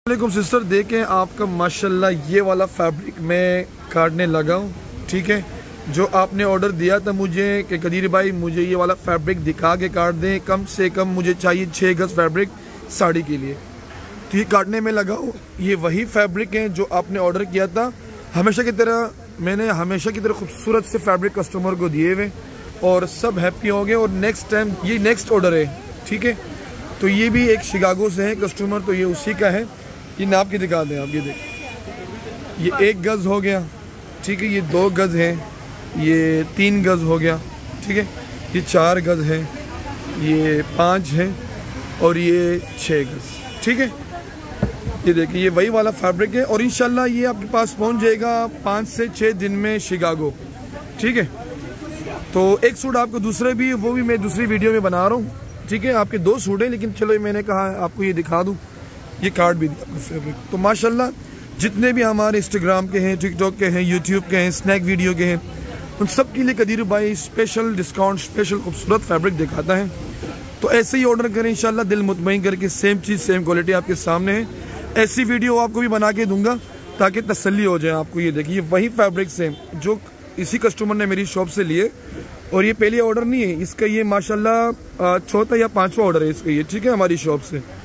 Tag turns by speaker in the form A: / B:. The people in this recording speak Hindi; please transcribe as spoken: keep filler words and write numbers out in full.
A: वालेकुम सिस्टर, देखें आपका माशाल्लाह ये वाला फैब्रिक मैं काटने लगा हूँ। ठीक है, जो आपने ऑर्डर दिया था मुझे कि कदीर भाई मुझे ये वाला फैब्रिक दिखा के काट दें, कम से कम मुझे चाहिए छः गज फैब्रिक साड़ी के लिए। तो ये काटने में लगा हूँ। ये वही फैब्रिक है जो आपने ऑर्डर किया था। हमेशा की तरह मैंने हमेशा की तरह खूबसूरत से फैब्रिक कस्टमर को दिए हुए और सब हैप्पी हो गए। और नेक्स्ट टाइम ये नेक्स्ट ऑर्डर है। ठीक है, तो ये भी एक शिकागो से है कस्टमर, तो ये उसी का है। ये नाप के दिखा दें आप, ये देख, ये एक गज़ हो गया। ठीक है, ये दो गज़ है, ये तीन गज़ हो गया। ठीक है, ये चार गज़ है, ये पाँच है और ये छः गज़। ठीक है, ये देखिए ये वही वाला फैब्रिक है और इंशाल्लाह ये आपके पास पहुंच जाएगा पाँच से छः दिन में शिकागो। ठीक है, तो एक सूट आपको दूसरे भी, वो भी मैं दूसरी वीडियो में बना रहा हूँ। ठीक है, आपके दो सूट हैं, लेकिन चलो मैंने कहा आपको ये दिखा दूँ। ये कार्ड भी दिया आपको फैब्रिक। तो माशाल्लाह जितने भी हमारे इंस्टाग्राम के हैं, टिकटॉक के हैं, यूट्यूब के हैं, स्नैक वीडियो के हैं, उन सब के लिए कदीर भाई स्पेशल डिस्काउंट, स्पेशल खूबसूरत फैब्रिक दिखाता है। तो ऐसे ही ऑर्डर करें इंशाल्लाह, दिल मुतमईन करके। सेम चीज़ सेम क्वालिटी आपके सामने है। ऐसी वीडियो आपको भी बना के दूंगा ताकि तसल्ली हो जाए आपको। ये देखिए वही फैब्रिक सेम जो इसी कस्टमर ने मेरी शॉप से लिए, और ये पहले ऑर्डर नहीं है इसका, ये माशाल्लाह चौथा या पांचवा ऑर्डर है इसका ये। ठीक है, हमारी शॉप से।